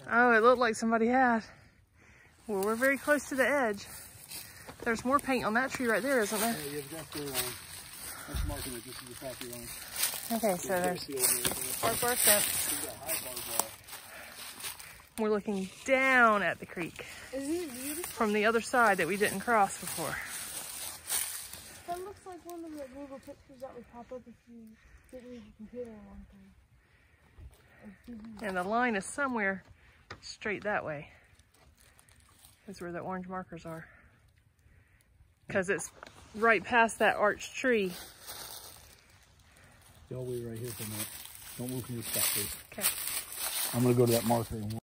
Oh, it looked like somebody had. Well, we're very close to the edge. There's more paint on that tree right there, isn't there? Yeah, you've got the line. That's marking it. This is the property line. Okay, so there's barbed wire fence. We're looking down at the creek. Isn't it beautiful? From the other side that we didn't cross before. That looks like one of the Google pictures that would pop up if you didn't use your computer in a long time. And the line is somewhere straight that way. That's where the orange markers are. Because it's right past that arched tree. Y'all wait right here for a minute. Don't move from your spot, please. Okay. I'm going to go to that marker.